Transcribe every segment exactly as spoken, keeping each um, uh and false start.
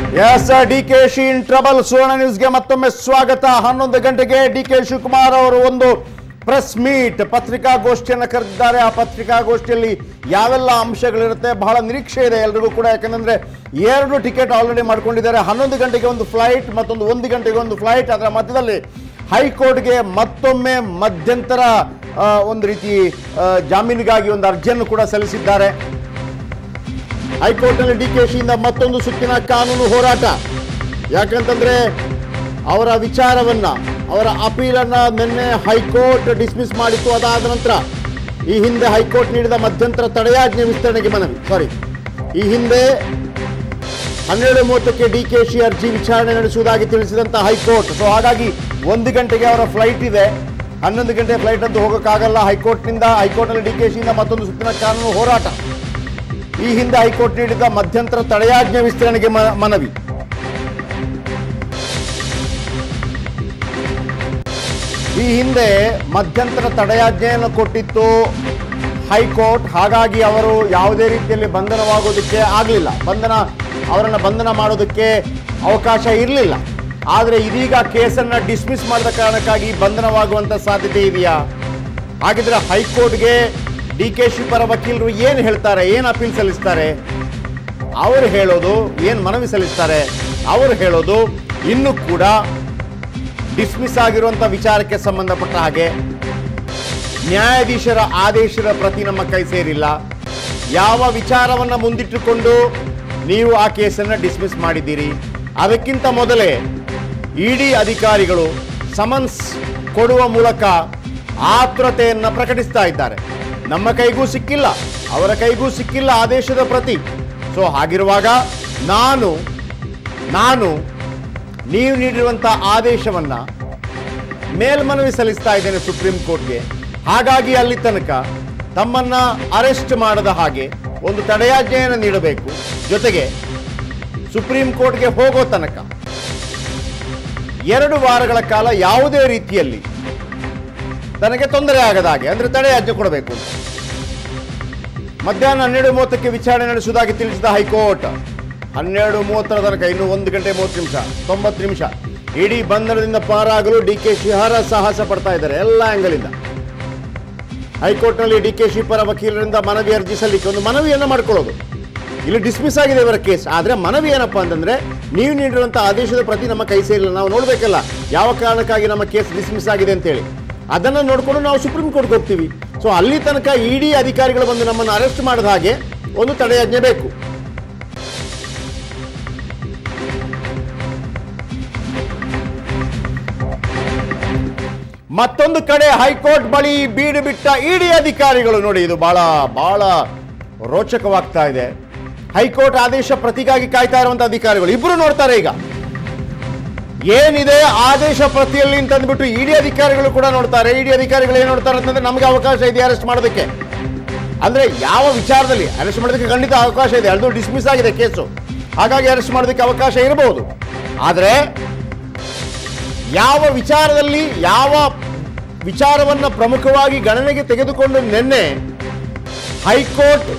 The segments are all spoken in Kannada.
S DKShi in trouble. Suvarna ನ್ಯೂಸ್ಗೆ ಮತ್ತೊಮ್ಮೆ ಸ್ವಾಗತ. ಹನ್ನೊಂದು ಗಂಟೆಗೆ ಡಿ ಕೆ ಶಿವಕುಮಾರ್ ಅವರು ಒಂದು ಪ್ರೆಸ್ ಮೀಟ್ ಪತ್ರಿಕಾಗೋಷ್ಠಿಯನ್ನು ಕರೆದಿದ್ದಾರೆ. ಆ ಪತ್ರಿಕಾಗೋಷ್ಠಿಯಲ್ಲಿ ಯಾವೆಲ್ಲ ಅಂಶಗಳಿರುತ್ತೆ ಬಹಳ ನಿರೀಕ್ಷೆ ಇದೆ ಎಲ್ರಿಗೂ ಕೂಡ. ಯಾಕಂದ್ರೆ ಎರಡು ಟಿಕೆಟ್ ಆಲ್ರೆಡಿ ಮಾಡ್ಕೊಂಡಿದ್ದಾರೆ. ಹನ್ನೊಂದು ಗಂಟೆಗೆ ಒಂದು ಫ್ಲೈಟ್, ಮತ್ತೊಂದು ಒಂದು ಗಂಟೆಗೆ ಒಂದು ಫ್ಲೈಟ್. ಅದರ ಮಧ್ಯದಲ್ಲಿ ಹೈಕೋರ್ಟ್ಗೆ ಮತ್ತೊಮ್ಮೆ ಮಧ್ಯಂತರ ಒಂದು ರೀತಿ ಜಾಮೀನಿಗಾಗಿ ಒಂದು ಅರ್ಜಿಯನ್ನು ಕೂಡ ಸಲ್ಲಿಸಿದ್ದಾರೆ. ಹೈಕೋರ್ಟ್ನಲ್ಲಿ ಡಿಕೆಶಿಯಿಂದ ಮತ್ತೊಂದು ಸುತ್ತಿನ ಕಾನೂನು ಹೋರಾಟ. ಯಾಕಂತಂದ್ರೆ ಅವರ ವಿಚಾರವನ್ನ, ಅವರ ಅಪೀಲನ್ನ ನಿನ್ನೆ ಹೈಕೋರ್ಟ್ ಡಿಸ್ಮಿಸ್ ಮಾಡಿತ್ತು. ಅದಾದ ನಂತರ ಈ ಹಿಂದೆ ಹೈಕೋರ್ಟ್ ನೀಡಿದ ಮಧ್ಯಂತರ ತಡೆಯಾಜ್ಞೆ ವಿಸ್ತರಣೆಗೆ ಮನವಿ ಸಾರಿ ಈ ಹಿಂದೆ ಹನ್ನೆರಡು ಮೂವತ್ತಕ್ಕೆ ಡಿಕೆಶಿ ಅರ್ಜಿ ವಿಚಾರಣೆ ನಡೆಸುವುದಾಗಿ ತಿಳಿಸಿದಂತ ಹೈಕೋರ್ಟ್. ಸೊ ಹಾಗಾಗಿ ಒಂದು ಗಂಟೆಗೆ ಅವರ ಫ್ಲೈಟ್ ಇದೆ. ಹನ್ನೊಂದು ಗಂಟೆ ಫ್ಲೈಟ್ ಅಂತೂ ಹೋಗೋಕ್ಕಾಗಲ್ಲ. ಹೈಕೋರ್ಟ್ನಿಂದ ಹೈಕೋರ್ಟ್ನಲ್ಲಿ ಡಿಕೆಶಿಯಿಂದ ಮತ್ತೊಂದು ಸುತ್ತಿನ ಕಾನೂನು ಹೋರಾಟ. ಈ ಹಿಂದೆ ಹೈಕೋರ್ಟ್ ನೀಡಿದ ಮಧ್ಯಂತರ ತಡೆಯಾಜ್ಞೆ ವಿಸ್ತರಣೆಗೆ ಮನವಿ. ಈ ಹಿಂದೆ ಮಧ್ಯಂತರ ತಡೆಯಾಜ್ಞೆಯನ್ನು ಕೊಟ್ಟಿತ್ತು ಹೈಕೋರ್ಟ್. ಹಾಗಾಗಿ ಅವರು ಯಾವುದೇ ರೀತಿಯಲ್ಲಿ ಬಂಧನವಾಗೋದಕ್ಕೆ ಆಗಲಿಲ್ಲ, ಬಂಧನ ಅವರನ್ನು ಬಂಧನ ಮಾಡೋದಕ್ಕೆ ಅವಕಾಶ ಇರಲಿಲ್ಲ. ಆದರೆ ಇದೀಗ ಕೇಸನ್ನು ಡಿಸ್ಮಿಸ್ ಮಾಡಿದ ಕಾರಣಕ್ಕಾಗಿ ಬಂಧನವಾಗುವಂಥ ಸಾಧ್ಯತೆ ಇದೆಯಾ? ಹಾಗಿದ್ರೆ ಹೈಕೋರ್ಟ್ಗೆ ಡಿಕೆಶಿ ಪರ ವಕೀಲರು ಏನು ಹೇಳ್ತಾರೆ, ಏನು ಅಪೀಲ್ ಸಲ್ಲಿಸ್ತಾರೆ? ಅವರು ಹೇಳೋದು ಏನು ಮನವಿ ಸಲ್ಲಿಸ್ತಾರೆ, ಅವರು ಹೇಳೋದು ಇನ್ನೂ ಕೂಡ ಡಿಸ್ಮಿಸ್ ಆಗಿರುವಂಥ ವಿಚಾರಕ್ಕೆ ಸಂಬಂಧಪಟ್ಟ ಹಾಗೆ ನ್ಯಾಯಾಧೀಶರ ಆದೇಶದ ಪ್ರತಿ ನಮ್ಮ ಕೈ ಸೇರಿಲ್ಲ. ಯಾವ ವಿಚಾರವನ್ನು ಮುಂದಿಟ್ಟುಕೊಂಡು ನೀವು ಆ ಕೇಸನ್ನು ಡಿಸ್ಮಿಸ್ ಮಾಡಿದ್ದೀರಿ? ಅದಕ್ಕಿಂತ ಮೊದಲೇ ಇಡಿ ಅಧಿಕಾರಿಗಳು ಸಮನ್ಸ್ ಕೊಡುವ ಮೂಲಕ ಆತುರತೆಯನ್ನು ಪ್ರಕಟಿಸ್ತಾ ಇದ್ದಾರೆ. ನಮ್ಮ ಕೈಗೂ ಸಿಕ್ಕಿಲ್ಲ, ಅವರ ಕೈಗೂ ಸಿಕ್ಕಿಲ್ಲ ಆದೇಶದ ಪ್ರತಿ. ಸೊ ಹಾಗಿರುವಾಗ ನಾನು ನಾನು ನೀವು ನೀಡಿರುವಂಥ ಆದೇಶವನ್ನು ಮೇಲ್ಮನವಿ ಸಲ್ಲಿಸ್ತಾ ಇದ್ದೇನೆ ಸುಪ್ರೀಂ ಕೋರ್ಟ್ಗೆ. ಹಾಗಾಗಿ ಅಲ್ಲಿ ತನಕ ತಮ್ಮನ್ನ ಅರೆಸ್ಟ್ ಮಾಡದ ಹಾಗೆ ಒಂದು ತಡೆಯಾಜ್ಞೆಯನ್ನು ನೀಡಬೇಕು. ಜೊತೆಗೆ ಸುಪ್ರೀಂ ಕೋರ್ಟ್ಗೆ ಹೋಗೋ ತನಕ ಎರಡು ವಾರಗಳ ಕಾಲ ಯಾವುದೇ ರೀತಿಯಲ್ಲಿ ತನಗೆ ತೊಂದರೆ ಆಗದ ಹಾಗೆ ಅಂದ್ರೆ ತಡೆಯಾಜ್ಞೆ ಕೊಡಬೇಕು. ಮಧ್ಯಾಹ್ನ ಹನ್ನೆರಡು ಮೂವತ್ತಕ್ಕೆ ವಿಚಾರಣೆ ನಡೆಸುವುದಾಗಿ ತಿಳಿಸಿದ ಹೈಕೋರ್ಟ್. ಹನ್ನೆರಡು ಮೂವತ್ತರ ತನಕ ಇನ್ನು ಒಂದು ಗಂಟೆ ಮೂವತ್ತು ನಿಮಿಷ ತೊಂಬತ್ತು ನಿಮಿಷ ಇಡೀ ಬಂಧನದಿಂದ ಪಾರಾಗಲು ಡಿಕೆಶಿ ಹರ ಸಾಹಸ ಪಡ್ತಾ ಇದ್ದಾರೆ ಎಲ್ಲ ಆಂಗಲಿಂದ. ಹೈಕೋರ್ಟ್ನಲ್ಲಿ ಡಿಕೆಶಿ ಪರ ವಕೀಲರಿಂದ ಮನವಿ ಅರ್ಜಿ ಸಲ್ಲಿಕೆ, ಒಂದು ಮನವಿಯನ್ನು ಮಾಡ್ಕೊಳ್ಳೋದು. ಇಲ್ಲಿ ಡಿಸ್ಮಿಸ್ ಆಗಿದೆ ಇವರ ಕೇಸ್. ಆದರೆ ಮನವಿ ಏನಪ್ಪಾ ಅಂತಂದ್ರೆ, ನೀವು ನೀಡಿರುವಂಥ ಆದೇಶದ ಪ್ರತಿ ನಮ್ಮ ಕೈ ಸೇರಿಲ್ಲ, ನಾವು ನೋಡ್ಬೇಕಲ್ಲ ಯಾವ ಕಾರಣಕ್ಕಾಗಿ ನಮ್ಮ ಕೇಸ್ ಡಿಸ್ಮಿಸ್ ಆಗಿದೆ ಅಂತೇಳಿ. ಅದನ್ನು ನೋಡಿಕೊಂಡು ನಾವು ಸುಪ್ರೀಂ ಕೋರ್ಟ್ಗೆ ಹೋಗ್ತೀವಿ. ಸೊ ಅಲ್ಲಿ ತನಕ ಇಡಿ ಅಧಿಕಾರಿಗಳು ಬಂದು ನಮ್ಮನ್ನು ಅರೆಸ್ಟ್ ಮಾಡಿದ ಹಾಗೆ ಒಂದು ತಡೆಯಾಜ್ಞೆ ಬೇಕು. ಮತ್ತೊಂದು ಕಡೆ ಹೈಕೋರ್ಟ್ ಬಳಿ ಬೀಡು ಬಿಟ್ಟ ಇಡಿ ಅಧಿಕಾರಿಗಳು. ನೋಡಿ, ಇದು ಬಹಳ ಬಹಳ ರೋಚಕವಾಗ್ತಾ ಇದೆ. ಹೈಕೋರ್ಟ್ ಆದೇಶ ಪ್ರತಿಗಾಗಿ ಕಾಯ್ತಾ ಇರುವಂತ ಅಧಿಕಾರಿಗಳು ಇಬ್ರು ನೋಡ್ತಾರೆ ಈಗ ಏನಿದೆ ಆದೇಶ ಪ್ರತಿಯಲ್ಲಿ ಅಂತ ಅಂದ್ಬಿಟ್ಟು ಇಡಿ ಅಧಿಕಾರಿಗಳು ಕೂಡ ನೋಡ್ತಾರೆ. ಇಡಿ ಅಧಿಕಾರಿಗಳು ಏನ್ ನೋಡ್ತಾರೆ ಅಂತಂದ್ರೆ, ನಮಗೆ ಅವಕಾಶ ಇದೆ ಅರೆಸ್ಟ್ ಮಾಡೋದಕ್ಕೆ. ಅಂದ್ರೆ ಯಾವ ವಿಚಾರದಲ್ಲಿ ಅರೆಸ್ಟ್ ಮಾಡೋದಕ್ಕೆ ಖಂಡಿತ ಅವಕಾಶ ಇದೆ. ಅದು ಡಿಸ್ಮಿಸ್ ಆಗಿದೆ ಕೇಸು, ಹಾಗಾಗಿ ಅರೆಸ್ಟ್ ಮಾಡೋದಕ್ಕೆ ಅವಕಾಶ ಇರಬಹುದು. ಆದರೆ ಯಾವ ವಿಚಾರದಲ್ಲಿ, ಯಾವ ವಿಚಾರವನ್ನ ಪ್ರಮುಖವಾಗಿ ಗಣನೆಗೆ ತೆಗೆದುಕೊಂಡು ನಿನ್ನೆ ಹೈಕೋರ್ಟ್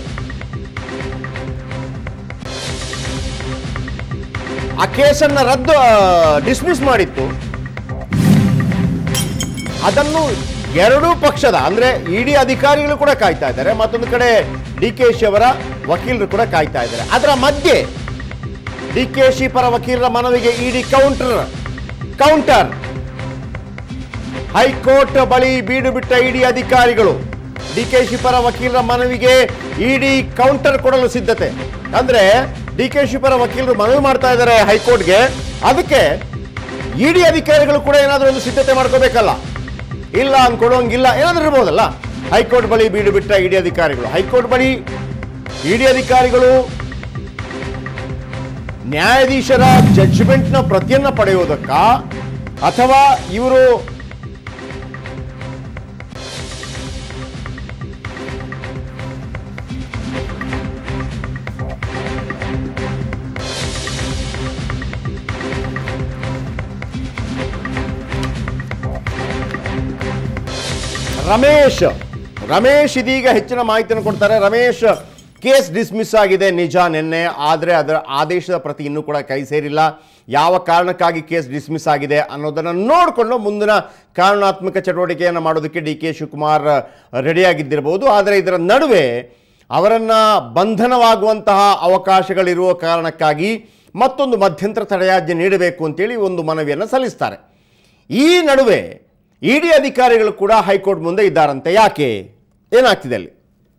ಆ ಕೇಸನ್ನು ರದ್ದು ಡಿಸ್ಮಿಸ್ ಮಾಡಿತ್ತು, ಅದನ್ನು ಎರಡೂ ಪಕ್ಷದ ಅಂದ್ರೆ ಇಡಿ ಅಧಿಕಾರಿಗಳು ಕೂಡ ಕಾಯ್ತಾ ಇದ್ದಾರೆ, ಮತ್ತೊಂದು ಕಡೆ ಡಿಕೆಶಿ ಅವರ ವಕೀಲರು ಕೂಡ ಕಾಯ್ತಾ ಇದ್ದಾರೆ. ಅದರ ಮಧ್ಯೆ ಡಿಕೆಶಿ ಪರ ವಕೀಲರ ಮನವಿಗೆ ಇಡಿ ಕೌಂಟರ್ ಕೌಂಟರ್ ಹೈಕೋರ್ಟ್ ಬಳಿ ಬೀಡು ಬಿಟ್ಟ ಇಡಿ ಅಧಿಕಾರಿಗಳು ಡಿಕೆಶಿ ಪರ ವಕೀಲರ ಮನವಿಗೆ ಇಡಿ ಕೌಂಟರ್ ಕೊಡಲು ಸಿದ್ಧತೆ. ಅಂದ್ರೆ ಡಿಕೆಶಿ ಪರ ವಕೀಲರು ಮನವಿ ಮಾಡ್ತಾ ಇದ್ದಾರೆ ಹೈಕೋರ್ಟ್ಗೆ, ಅದಕ್ಕೆ ಇಡಿ ಅಧಿಕಾರಿಗಳು ಕೂಡ ಏನಾದರೂ ಒಂದು ಸಿದ್ಧತೆ ಮಾಡ್ಕೋಬೇಕಲ್ಲ. ಇಲ್ಲ ಅನ್ಕೊಡೋಂಗಿಲ್ಲ, ಏನಾದ್ರೂ ಇರ್ಬೋದಲ್ಲ. ಹೈಕೋರ್ಟ್ ಬಳಿ ಬೀಡು ಬಿಟ್ಟ ಇಡಿ ಅಧಿಕಾರಿಗಳು ಹೈಕೋರ್ಟ್ ಬಳಿ ಇಡಿ ಅಧಿಕಾರಿಗಳು ನ್ಯಾಯಾಧೀಶರ ಜಡ್ಜ್ಮೆಂಟ್ನ ಪ್ರತಿಯನ್ನ ಪಡೆಯುವುದಕ್ಕ, ಅಥವಾ ಇವರು ರಮೇಶ್ ರಮೇಶ್ ಇದೀಗ ಹೆಚ್ಚಿನ ಮಾಹಿತಿಯನ್ನು ಕೊಡ್ತಾರೆ. ರಮೇಶ್ ಕೇಸ್ ಡಿಸ್ಮಿಸ್ ಆಗಿದೆ ನಿಜ ನಿನ್ನೆ, ಆದರೆ ಅದರ ಆದೇಶದ ಪ್ರತಿ ಇನ್ನೂ ಕೂಡ ಕೈ ಸೇರಿಲ್ಲ. ಯಾವ ಕಾರಣಕ್ಕಾಗಿ ಕೇಸ್ ಡಿಸ್ಮಿಸ್ ಆಗಿದೆ ಅನ್ನೋದನ್ನು ನೋಡಿಕೊಂಡು ಮುಂದಿನ ಕಾನೂನಾತ್ಮಕ ಚಟುವಟಿಕೆಯನ್ನು ಮಾಡೋದಕ್ಕೆ ಡಿ ಕೆ ಶಿವಕುಮಾರ್ ರೆಡಿಯಾಗಿದ್ದಿರಬಹುದು. ಆದರೆ ಇದರ ನಡುವೆ ಅವರನ್ನು ಬಂಧನವಾಗುವಂತಹ ಅವಕಾಶಗಳಿರುವ ಕಾರಣಕ್ಕಾಗಿ ಮತ್ತೊಂದು ಮಧ್ಯಂತರ ತಡೆಯಾಜ್ಞೆ ನೀಡಬೇಕು ಅಂತೇಳಿ ಒಂದು ಮನವಿಯನ್ನು ಸಲ್ಲಿಸ್ತಾರೆ. ಈ ನಡುವೆ ಇಡಿ ಅಧಿಕಾರಿಗಳು ಕೂಡ ಹೈಕೋರ್ಟ್ ಮುಂದೆ ಇದ್ದಾರಂತೆ. ಯಾಕೆ, ಏನಾಗ್ತಿದೆ ಅಲ್ಲಿ?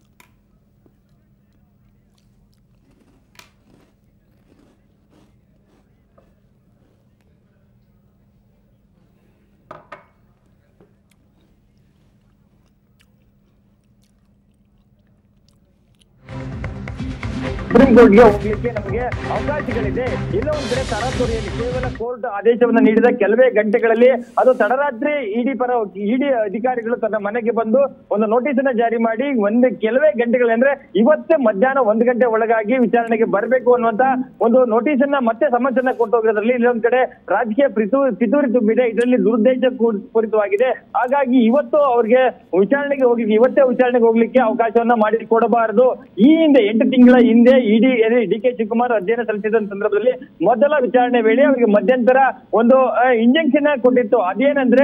ಸುಪ್ರೀಂ ಕೋರ್ಟ್ಗೆ ಹೋಗ್ಲಿಕ್ಕೆ ನಮಗೆ ಅವಕಾಶಗಳಿದೆ. ಎಲ್ಲೋ ಒಂದ್ ಕಡೆ ತರಾತುರಿಯಲ್ಲಿ ಕೇವಲ ಕೋರ್ಟ್ ಆದೇಶವನ್ನ ನೀಡಿದ ಕೆಲವೇ ಗಂಟೆಗಳಲ್ಲಿ ಅದು ತಡರಾತ್ರಿ ಇಡಿ ಪರ ಇಡಿ ಅಧಿಕಾರಿಗಳು ತನ್ನ ಮನೆಗೆ ಬಂದು ಒಂದು ನೋಟಿಸ್ ಅನ್ನ ಜಾರಿ ಮಾಡಿ ಒಂದು ಕೆಲವೇ ಗಂಟೆಗಳಂದ್ರೆ ಇವತ್ತೇ ಮಧ್ಯಾಹ್ನ ಒಂದು ಗಂಟೆ ಒಳಗಾಗಿ ವಿಚಾರಣೆಗೆ ಬರಬೇಕು ಅನ್ನುವಂತ ಒಂದು ನೋಟಿಸ್ ಅನ್ನ ಮತ್ತೆ ಸಮನ್ಸನ್ನ ಕೊಟ್ಟೋಗೋದ್ರಲ್ಲಿ ಇಲ್ಲೊಂದ್ ಕಡೆ ರಾಜಕೀಯ ಪಿತು ಪಿತೂರಿ ತುಂಬಿದೆ. ಇದರಲ್ಲಿ ದುರುದ್ದೇಶ ಪೂರಿತವಾಗಿದೆ. ಹಾಗಾಗಿ ಇವತ್ತು ಅವ್ರಿಗೆ ವಿಚಾರಣೆಗೆ ಹೋಗಿ ಇವತ್ತೇ ವಿಚಾರಣೆಗೆ ಹೋಗ್ಲಿಕ್ಕೆ ಅವಕಾಶವನ್ನ ಮಾಡಿಕೊಡಬಾರದು. ಈ ಹಿಂದೆ ಎಂಟು ತಿಂಗಳ ಹಿಂದೆ ಇಡಿ ಡಿ ಕೆ ಶಿವಕುಮಾರ್ ಅಧ್ಯಯನ ಸಲ್ಲಿಸಿದ ಸಂದರ್ಭದಲ್ಲಿ ಮೊದಲ ವಿಚಾರಣೆ ವೇಳೆ ಅವರಿಗೆ ಮಧ್ಯಂತರ ಒಂದು ಇಂಜೆಕ್ಷನ್ ಕೊಟ್ಟಿತ್ತು. ಅದೇನಂದ್ರೆ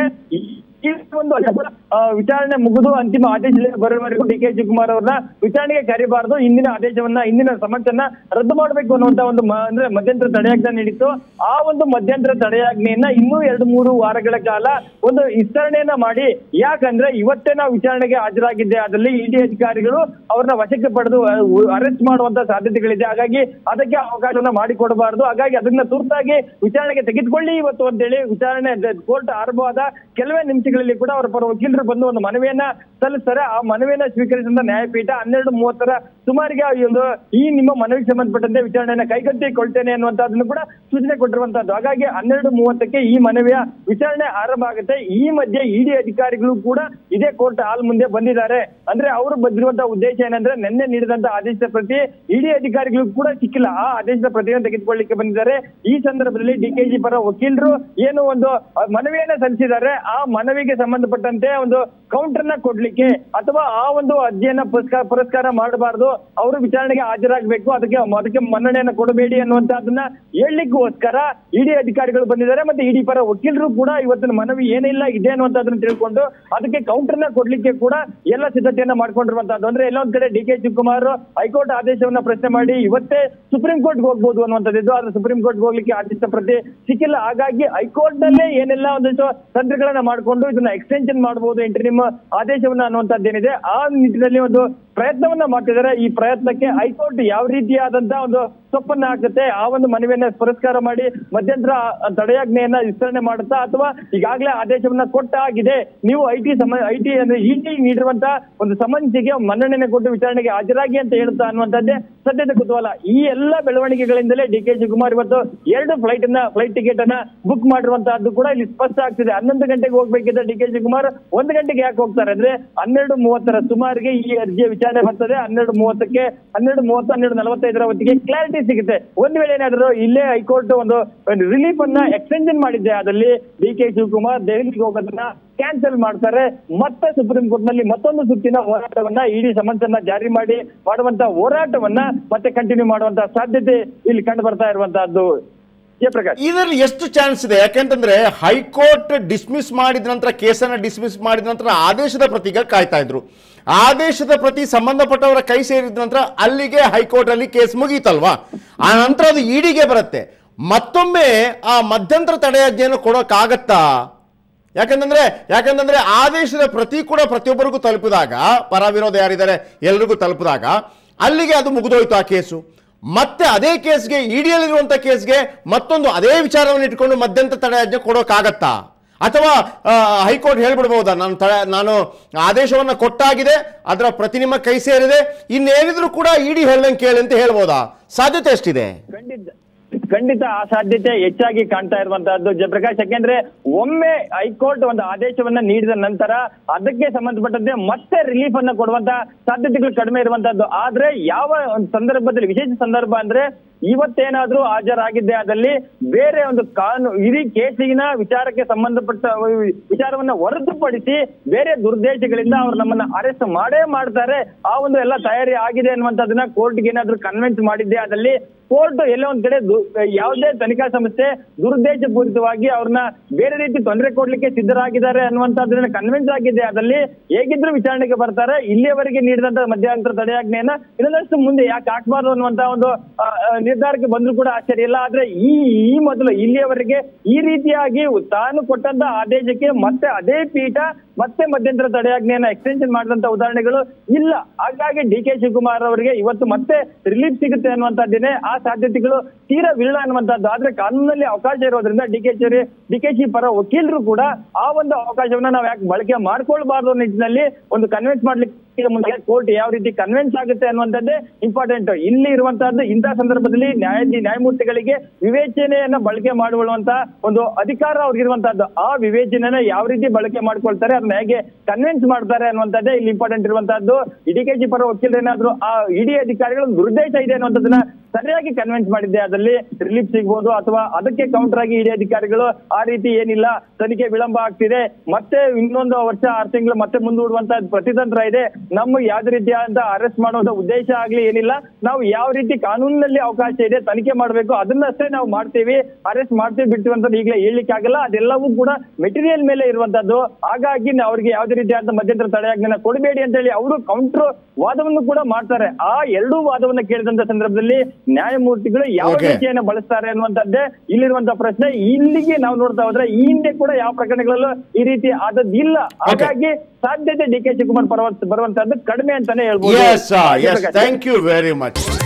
ಒಂದು ವಿಚಾರಣೆ ಮುಗಿದು ಅಂತಿಮ ಆದೇಶ ಬರುವವರೆಗೂ ಡಿ ಕೆ ಶಿವಕುಮಾರ್ ಅವ್ರನ್ನ ವಿಚಾರಣೆಗೆ ಕರೀಬಾರದು, ಇಂದಿನ ಆದೇಶವನ್ನ ಇಂದಿನ ಸಮನ್ಸನ್ನ ರದ್ದು ಮಾಡಬೇಕು ಅನ್ನುವಂತ ಒಂದು ಅಂದ್ರೆ ಮಧ್ಯಂತರ ತಡೆಯಾಜ್ಞೆ ನೀಡಿತ್ತು. ಆ ಒಂದು ಮಧ್ಯಂತರ ತಡೆಯಾಜ್ಞೆಯನ್ನ ಇನ್ನೂ ಎರಡು ಮೂರು ವಾರಗಳ ಕಾಲ ಒಂದು ವಿಸ್ತರಣೆಯನ್ನ ಮಾಡಿ, ಯಾಕಂದ್ರೆ ಇವತ್ತೇ ನಾವು ವಿಚಾರಣೆಗೆ ಹಾಜರಾಗಿದ್ದೆ ಅದರಲ್ಲಿ ಇಡಿ ಅಧಿಕಾರಿಗಳು ಅವ್ರನ್ನ ವಶಕ್ಕೆ ಪಡೆದು ಅರೆಸ್ಟ್ ಮಾಡುವಂತ ಸಾಧ್ಯತೆಗಳಿದೆ. ಹಾಗಾಗಿ ಅದಕ್ಕೆ ಅವಕಾಶವನ್ನ ಮಾಡಿಕೊಡಬಾರದು. ಹಾಗಾಗಿ ಅದನ್ನ ತುರ್ತಾಗಿ ವಿಚಾರಣೆಗೆ ತೆಗೆದುಕೊಳ್ಳಿ ಇವತ್ತು ಅಂತೇಳಿ ವಿಚಾರಣೆ ಕೋರ್ಟ್ ಆರಂಭವಾದ ಕೆಲವೇ ನಿಮಿಷಗಳಲ್ಲಿ ಕೂಡ ಅವರ ಪರ ವಕೀಲರು ಬಂದು ಒಂದು ಮನವಿಯನ್ನ ಸಲ್ಲಿಸ್ತಾರೆ. ಆ ಮನವಿಯನ್ನ ಸ್ವೀಕರಿಸಿದ ನ್ಯಾಯಪೀಠ ಹನ್ನೆರಡು ಮೂವತ್ತರ ಸುಮಾರಿಗೆ ಒಂದು ಈ ನಿಮ್ಮ ಮನವಿಗೆ ಸಂಬಂಧಪಟ್ಟಂತೆ ವಿಚಾರಣೆಯನ್ನ ಕೈಗೆತ್ತಿಕೊಳ್ತೇನೆ ಅನ್ನುವಂತಹದನ್ನು ಕೂಡ ಸೂಚನೆ ಕೊಟ್ಟಿರುವಂತಹದ್ದು. ಹಾಗಾಗಿ ಹನ್ನೆರಡು ಮೂವತ್ತಕ್ಕೆ ಈ ಮನವಿಯ ವಿಚಾರಣೆ ಆರಂಭ ಆಗುತ್ತೆ. ಈ ಮಧ್ಯೆ ಇಡಿ ಅಧಿಕಾರಿಗಳು ಕೂಡ ಇದೇ ಕೋರ್ಟ್ ಹಾಲ್ ಮುಂದೆ ಬಂದಿದ್ದಾರೆ. ಅಂದ್ರೆ ಅವರು ಬಂದಿರುವಂತಹ ಉದ್ದೇಶ ಏನಂದ್ರೆ ನಿನ್ನೆ ನೀಡಿದಂತ ಆದೇಶದ ಪ್ರತಿ ಇಡಿ ಅಧಿಕಾರಿಗಳು ಕೂಡ ಸಿಕ್ಕಿಲ್ಲ. ಆ ಆದೇಶದ ಪ್ರತಿಯನ್ನು ತೆಗೆದುಕೊಳ್ಳಿಕ್ಕೆ ಬಂದಿದ್ದಾರೆ. ಈ ಸಂದರ್ಭದಲ್ಲಿ ಡಿ ಕೆ ಜಿ ಪರ ವಕೀಲರು ಏನು ಒಂದು ಮನವಿಯನ್ನ ಸಲ್ಲಿಸಿದ್ದಾರೆ, ಆ ಮನವಿಗೆ ಸಂಬಂಧಪಟ್ಟಂತೆ ಒಂದು ಕೌಂಟರ್ ನ ಕೊಡ್ಲಿಕ್ಕೆ ಅಥವಾ ಆ ಒಂದು ಅರ್ಜಿಯನ್ನ ಪುರಸ್ಕಾರ ಪುರಸ್ಕಾರ ಮಾಡಬಾರದು, ಅವರು ವಿಚಾರಣೆಗೆ ಹಾಜರಾಗಬೇಕು, ಅದಕ್ಕೆ ಅದಕ್ಕೆ ಮನ್ನಣೆಯನ್ನ ಕೊಡಬೇಡಿ ಅನ್ನುವಂತಹದನ್ನ ಹೇಳಲಿಕ್ಕೋಸ್ಕರ ಇಡಿ ಅಧಿಕಾರಿಗಳು ಬಂದಿದ್ದಾರೆ. ಮತ್ತೆ ಇಡಿ ಪರ ವಕೀಲರು ಕೂಡ ಇವತ್ತಿನ ಮನವಿ ಏನಿಲ್ಲ ಇದೆ ಅನ್ನುವಂಥದ್ದನ್ನ ತಿಳ್ಕೊಂಡು ಅದಕ್ಕೆ ಕೌಂಟರ್ ನ ಕೊಡ್ಲಿಕ್ಕೆ ಕೂಡ ಎಲ್ಲ ಸಿದ್ಧತೆಯನ್ನ ಮಾಡ್ಕೊಂಡಿರುವಂತಹದ್ದು. ಅಂದ್ರೆ ಎಲ್ಲೊಂದ್ ಕಡೆ ಡಿ ಕೆ ಶಿವಕುಮಾರ್ ಹೈಕೋರ್ಟ್ ಆದೇಶವನ್ನ ಪ್ರಶ್ನೆ ಮಾಡಿ ಇವತ್ತೇ ಸುಪ್ರೀಂ ಕೋರ್ಟ್ಗೆ ಹೋಗ್ಬೋದು ಅನ್ನುವಂಥದ್ದು, ಆದ್ರೆ ಸುಪ್ರೀಂ ಕೋರ್ಟ್ಗೆ ಹೋಗ್ಲಿಕ್ಕೆ ಆದೇಶ ಪ್ರತಿ ಸಿಕ್ಕಿಲ್ಲ. ಹಾಗಾಗಿ ಹೈಕೋರ್ಟ್ ನಲ್ಲೇ ಏನೆಲ್ಲ ಒಂದಿಷ್ಟು ತಂತ್ರಗಳನ್ನ ಮಾಡಿಕೊಂಡು ಇದನ್ನ ಎಕ್ಸ್ಟೆನ್ಷನ್ ಮಾಡಬಹುದು ಇಂಟರಿಮ್ ಆದೇಶವನ್ನ ಅನ್ನುವಂಥದ್ದೇನಿದೆ ಆ ನಿಟ್ಟಿನಲ್ಲಿ ಒಂದು ಪ್ರಯತ್ನವನ್ನ ಮಾಡ್ತಿದ್ದಾರೆ. ಈ ಪ್ರಯತ್ನಕ್ಕೆ ಹೈಕೋರ್ಟ್ ಯಾವ ರೀತಿಯಾದಂತಹ ಒಂದು ಸೊಪ್ಪನ್ನ ಹಾಕುತ್ತೆ, ಆ ಒಂದು ಮನವಿಯನ್ನ ಪುರಸ್ಕಾರ ಮಾಡಿ ಮಧ್ಯಂತರ ತಡೆಯಾಜ್ಞೆಯನ್ನ ವಿಸ್ತರಣೆ ಮಾಡುತ್ತಾ ಅಥವಾ ಈಗಾಗಲೇ ಆದೇಶವನ್ನ ಕೊಟ್ಟಾಗಿದೆ, ನೀವು ಐ ಟಿ ಸಮ ಐ ಟಿ ಅಂದ್ರೆ ಇಡಿ ನೀಡಿರುವಂತಹ ಒಂದು ಸಮನ್ಸಿಗೆ ಮನ್ನಣೆಯನ್ನು ಕೊಟ್ಟು ವಿಚಾರಣೆಗೆ ಹಾಜರಾಗಿ ಅಂತ ಹೇಳುತ್ತಾ ಅನ್ನುವಂಥದ್ದೇ ಸದ್ಯದ ಕುತೂಹಲ. ಈ ಎಲ್ಲ ಬೆಳವಣಿಗೆಗಳಿಂದಲೇ ಡಿ ಕೆ ಶಿವಕುಮಾರ್ ಇವತ್ತು ಎರಡು ಫ್ಲೈಟ್ ಅನ್ನ ಫ್ಲೈಟ್ ಟಿಕೆಟ್ ಅನ್ನ ಬುಕ್ ಮಾಡಿರುವಂತಹದ್ದು ಕೂಡ ಇಲ್ಲಿ ಸ್ಪಷ್ಟ ಆಗ್ತಿದೆ. ಹನ್ನೊಂದು ಗಂಟೆಗೆ ಹೋಗ್ಬೇಕಿದ್ದ ಡಿ ಕೆ ಶಿವಕುಮಾರ್ ಒಂದು ಗಂಟೆಗೆ ಯಾಕೆ ಹೋಗ್ತಾರೆ ಅಂದ್ರೆ ಹನ್ನೆರಡು ಮೂವತ್ತರ ಸುಮಾರಿಗೆ ಈ ಅರ್ಜಿಯ ವಿಚಾರಣೆ ಬರ್ತದೆ. ಹನ್ನೆರಡು ಮೂವತ್ತಕ್ಕೆ ಹನ್ನೆರಡು ಮೂವತ್ತು ಹನ್ನೆರಡು ನಲವತ್ತೈದರ ಹೊತ್ತಿಗೆ ಕ್ಲಾರಿಟಿ ಸಿಗುತ್ತೆ. ಒಂದ್ ವೇಳೆ ಏನಾದರೂ ಇಲ್ಲೇ ಹೈಕೋರ್ಟ್ ಒಂದು ರಿಲೀಫ್ ಅನ್ನ ಎಕ್ಸ್ಟೆನ್ಷನ್ ಮಾಡಿದ್ದೆ, ಅದಲ್ಲಿ ಡಿ ಕೆ ಶಿವಕುಮಾರ್ ದೆಹಲಿಗೆ ಹೋಗೋದನ್ನ ಕ್ಯಾನ್ಸಲ್ ಮಾಡ್ತಾರೆ. ಮತ್ತೆ ಸುಪ್ರೀಂ ಕೋರ್ಟ್ ನಲ್ಲಿ ಮತ್ತೊಂದು ಸುತ್ತಿನ ಹೋರಾಟವನ್ನ ಇಡಿ ಸಮನ್ಸ್ ಅನ್ನ ಜಾರಿ ಮಾಡಿ ಮಾಡುವಂತ ಹೋರಾಟವನ್ನ ಮತ್ತೆ ಕಂಟಿನ್ಯೂ ಮಾಡುವಂತ ಸಾಧ್ಯತೆ ಇಲ್ಲಿ ಕಂಡು ಬರ್ತಾ ಇರುವಂತಹದ್ದು. ಇದರಲ್ಲಿ ಎಷ್ಟು ಚಾನ್ಸ್ ಇದೆ? ಯಾಕೆಂತಂದ್ರೆ ಹೈಕೋರ್ಟ್ ಡಿಸ್ಮಿಸ್ ಮಾಡಿದ ನಂತರ ಕೇಸನ್ನ ಡಿಸ್ಮಿಸ್ ಮಾಡಿದ ನಂತರ ಆದೇಶದ ಪ್ರತಿಗೆ ಕಾಯ್ತಾ ಇದ್ರು. ಆದೇಶದ ಪ್ರತಿ ಸಂಬಂಧಪಟ್ಟವರ ಕೈ ಸೇರಿದ ನಂತರ ಅಲ್ಲಿಗೆ ಹೈಕೋರ್ಟ್ ಅಲ್ಲಿ ಕೇಸ್ ಮುಗೀತಲ್ವಾ, ಆ ನಂತರ ಅದು ಇಡಿಗೆ ಬರುತ್ತೆ. ಮತ್ತೊಮ್ಮೆ ಆ ಮಧ್ಯಂತರ ತಡೆಯಾಜ್ಞೆಯನ್ನು ಕೊಡೋಕ್ಕಾಗತ್ತಾ? ಯಾಕಂತಂದ್ರೆ ಯಾಕಂತಂದ್ರೆ ಆದೇಶದ ಪ್ರತಿ ಕೂಡ ಪ್ರತಿಯೊಬ್ಬರಿಗೂ ತಲುಪಿದಾಗ, ಪರ ವಿರೋಧ ಯಾರಿದ್ದಾರೆ ಎಲ್ರಿಗೂ ತಲುಪಿದಾಗ ಅಲ್ಲಿಗೆ ಅದು ಮುಗಿದೋಯ್ತು ಆ ಕೇಸು. ಮತ್ತೆ ಅದೇ ಕೇಸ್ಗೆ ಇಡಿಯಲ್ಲಿರುವಂಥ ಕೇಸ್ಗೆ ಮತ್ತೊಂದು ಅದೇ ವಿಚಾರವನ್ನು ಇಟ್ಕೊಂಡು ಮಧ್ಯಂತರ ತಡೆಯಾಜ್ಞೆ ಕೊಡೋಕ್ಕಾಗತ್ತಾ? ಅಥವಾ ಹೈಕೋರ್ಟ್ ಹೇಳ್ಬಿಡ್ಬೋದಾ, ನಾನು ತಡೆ ನಾನು ಆದೇಶವನ್ನು ಕೊಟ್ಟಾಗಿದೆ, ಅದರ ಪ್ರತಿ ನಿಮ್ಮ ಕೈ ಸೇರಿದೆ, ಇನ್ನೇನಿದ್ರು ಕೂಡ ಇಡಿ ಹೇಳ್ದಂಗೆ ಕೇಳಿ ಅಂತ ಹೇಳ್ಬೋದಾ? ಸಾಧ್ಯತೆ ಎಷ್ಟಿದೆ? ಖಂಡಿತ ಖಂಡಿತ ಆ ಸಾಧ್ಯತೆ ಹೆಚ್ಚಾಗಿ ಕಾಣ್ತಾ ಇರುವಂತಹದ್ದು ಜಯಪ್ರಕಾಶ್. ಯಾಕೆಂದ್ರೆ ಒಮ್ಮೆ ಹೈಕೋರ್ಟ್ ಒಂದು ಆದೇಶವನ್ನ ನೀಡಿದ ನಂತರ ಅದಕ್ಕೆ ಸಂಬಂಧಪಟ್ಟಂತೆ ಮತ್ತೆ ರಿಲೀಫ್ ಅನ್ನ ಕೊಡುವಂತ ಸಾಧ್ಯತೆಗಳು ಕಡಿಮೆ ಇರುವಂತಹದ್ದು. ಆದ್ರೆ ಯಾವ ಒಂದು ಸಂದರ್ಭದಲ್ಲಿ ವಿಶೇಷ ಸಂದರ್ಭ ಅಂದ್ರೆ ಇವತ್ತೇನಾದ್ರೂ ಹಾಜರಾಗಿದ್ದೆ ಆದಲ್ಲಿ ಬೇರೆ ಒಂದು ಕಾನೂನು ಇಡೀ ಕೇಸಿನ ವಿಚಾರಕ್ಕೆ ಸಂಬಂಧಪಟ್ಟ ವಿಚಾರವನ್ನ ಹೊರತುಪಡಿಸಿ ಬೇರೆ ದುರ್ದೇಶಗಳಿಂದ ಅವ್ರು ನಮ್ಮನ್ನ ಅರೆಸ್ಟ್ ಮಾಡೇ ಮಾಡ್ತಾರೆ. ಆ ಒಂದು ಎಲ್ಲ ತಯಾರಿ ಆಗಿದೆ ಅನ್ನುವಂಥದ್ದನ್ನ ಕೋರ್ಟ್ಗೆ ಏನಾದ್ರೂ ಕನ್ವಿನ್ಸ್ ಮಾಡಿದ್ದೆ ಆದಲ್ಲಿ ಕೋರ್ಟ್ ಎಲ್ಲೋ ಒಂದ್ ಕಡೆ ಯಾವುದೇ ತನಿಖಾ ಸಂಸ್ಥೆ ದುರುದ್ದೇಶ ಪೂರಿತವಾಗಿ ಅವ್ರನ್ನ ಬೇರೆ ರೀತಿ ತೊಂದರೆ ಕೊಡ್ಲಿಕ್ಕೆ ಸಿದ್ಧರಾಗಿದ್ದಾರೆ ಅನ್ನುವಂಥದ್ದನ್ನ ಕನ್ವಿನ್ಸ್ ಆಗಿದೆ ಅದಲ್ಲಿ ಹೇಗಿದ್ರು ವಿಚಾರಣೆಗೆ ಬರ್ತಾರೆ. ಇಲ್ಲಿಯವರೆಗೆ ನೀಡಿದಂತ ಮಧ್ಯಂತರ ತಡೆಯಾಜ್ಞೆಯನ್ನ ಇನ್ನೊಂದಷ್ಟು ಮುಂದೆ ಯಾಕೆ ಹಾಕ್ಬಾರ್ದು ಅನ್ನುವಂತ ಒಂದು ನಿರ್ಧಾರಕ್ಕೆ ಬಂದ್ರು ಕೂಡ ಆಶ್ಚರ್ಯ ಇಲ್ಲ. ಆದ್ರೆ ಈ ಈ ಮೊದಲು ಇಲ್ಲಿಯವರೆಗೆ ಈ ರೀತಿಯಾಗಿ ತಾನು ಕೊಟ್ಟಂತ ಆದೇಶಕ್ಕೆ ಮತ್ತೆ ಅದೇ ಪೀಠ ಮತ್ತೆ ಮಧ್ಯಂತರ ತಡೆಯಾಜ್ಞೆಯನ್ನ ಎಕ್ಸ್ಟೆನ್ಷನ್ ಮಾಡಿದಂತ ಉದಾಹರಣೆಗಳು ಇಲ್ಲ. ಹಾಗಾಗಿ ಡಿ ಕೆ ಶಿವಕುಮಾರ್ ಅವರಿಗೆ ಇವತ್ತು ಮತ್ತೆ ರಿಲೀಫ್ ಸಿಗುತ್ತೆ ಅನ್ನುವಂಥದ್ದೇನೆ ಆ ಸಾಧ್ಯತೆಗಳು ತೀರಾ ವಿರಳ ಅನ್ನುವಂಥದ್ದು. ಆದ್ರೆ ಕಾನೂನಲ್ಲಿ ಅವಕಾಶ ಇರೋದ್ರಿಂದ D K Shi D K Shi ಪರ ವಕೀಲರು ಕೂಡ ಆ ಒಂದು ಅವಕಾಶವನ್ನ ನಾವು ಯಾಕೆ ಬಳಕೆ ಮಾಡ್ಕೊಳ್ಬಾರ್ದು ನಿಟ್ಟಿನಲ್ಲಿ ಒಂದು ಕನ್ವಿನ್ಸ್ ಮಾಡ್ಲಿಕ್ಕೆ ಮುಂದೆ ಕೋರ್ಟ್ ಯಾವ ರೀತಿ ಕನ್ವಿನ್ಸ್ ಆಗುತ್ತೆ ಅನ್ನುವಂಥದ್ದೇ ಇಂಪಾರ್ಟೆಂಟ್. ಇಲ್ಲಿ ಇರುವಂತಹದ್ದು ಇಂತಹ ಸಂದರ್ಭದಲ್ಲಿ ನ್ಯಾಯ ನ್ಯಾಯಮೂರ್ತಿಗಳಿಗೆ ವಿವೇಚನೆಯನ್ನ ಬಳಕೆ ಮಾಡಿಕೊಳ್ಳುವಂತ ಒಂದು ಅಧಿಕಾರ ಅವ್ರಿಗಿರುವಂತಹದ್ದು. ಆ ವಿವೇಚನೆಯನ್ನ ಯಾವ ರೀತಿ ಬಳಕೆ ಮಾಡ್ಕೊಳ್ತಾರೆ, ಅದನ್ನ ಹೇಗೆ ಕನ್ವಿನ್ಸ್ ಮಾಡ್ತಾರೆ ಅನ್ನುವಂಥದ್ದೇ ಇಲ್ಲಿ ಇಂಪಾರ್ಟೆಂಟ್ ಇರುವಂತಹದ್ದು. ಡಿ ಕೆ ಶಿ ಪರ ವಕೀಲರು ಏನಾದ್ರು ಆ ಇಡಿ ಅಧಿಕಾರಿಗಳ ದುರ್ದೇಶ ಇದೆ ಅನ್ನುವಂಥದ್ದನ್ನ ಸರಿಯಾಗಿ ಕನ್ವಿನ್ಸ್ ಮಾಡಿದ್ದೆ ಅದಲ್ಲಿ ರಿಲೀಫ್ ಸಿಗ್ಬೋದು, ಅಥವಾ ಅದಕ್ಕೆ ಕೌಂಟರ್ ಆಗಿ ಇಡಿ ಅಧಿಕಾರಿಗಳು ಆ ರೀತಿ ಏನಿಲ್ಲ, ತನಿಖೆ ವಿಳಂಬ ಆಗ್ತಿದೆ, ಮತ್ತೆ ಇನ್ನೊಂದು ವರ್ಷ ಆರು ತಿಂಗಳು ಮತ್ತೆ ಮುಂದೂಡುವಂತ ಪ್ರತಿತಂತ್ರ ಇದೆ, ನಮ್ಮ ಯಾವ್ದು ರೀತಿಯಾದಂತ ಅರೆಸ್ಟ್ ಮಾಡುವಂತ ಉದ್ದೇಶ ಆಗ್ಲಿ ಏನಿಲ್ಲ, ನಾವು ಯಾವ ರೀತಿ ಕಾನೂನಿನಲ್ಲಿ ಅವಕಾಶ ಇದೆ ತನಿಖೆ ಮಾಡಬೇಕು ಅದನ್ನಷ್ಟೇ ನಾವು ಮಾಡ್ತೀವಿ, ಅರೆಸ್ಟ್ ಮಾಡ್ತೀವಿ ಬಿಡ್ತೀವಿ ಅಂತ ಈಗಲೇ ಹೇಳಲಿಕ್ಕೆ ಆಗಲ್ಲ. ಅದೆಲ್ಲವೂ ಕೂಡ ಮೆಟೀರಿಯಲ್ ಮೇಲೆ ಇರುವಂತದ್ದು. ಹಾಗಾಗಿ ಅವ್ರಿಗೆ ಯಾವುದೇ ರೀತಿಯಾದ ಮಧ್ಯಂತರ ತಡೆಯಾಜ್ಞೆನ ಕೊಡಬೇಡಿ ಅಂತ ಹೇಳಿ ಅವರು ಕೌಂಟರ್ ವಾದವನ್ನು ಕೂಡ ಮಾಡ್ತಾರೆ. ಆ ಎರಡೂ ವಾದವನ್ನ ಕೇಳಿದಂತ ಸಂದರ್ಭದಲ್ಲಿ ನ್ಯಾಯಮೂರ್ತಿಗಳು ಯಾವ ರೀತಿಯನ್ನ ಬಳಸ್ತಾರೆ ಅನ್ನುವಂಥದ್ದೇ ಇಲ್ಲಿರುವಂತಹ ಪ್ರಶ್ನೆ. ಇಲ್ಲಿಗೆ ನಾವು ನೋಡ್ತಾ ಹೋದ್ರೆ ಈ ಹಿಂದೆ ಕೂಡ ಯಾವ ಪ್ರಕರಣಗಳಲ್ಲೂ ಈ ರೀತಿ ಆದದ್ದಿಲ್ಲ. ಹಾಗಾಗಿ ಸಾಧ್ಯತೆ ಡಿ ಕೆ ಶಿವಕುಮಾರ್ ಬರುವಂತದ್ದು ಕಡಿಮೆ ಅಂತಾನೆ ಹೇಳ್ಬೋದು. Thank you very much.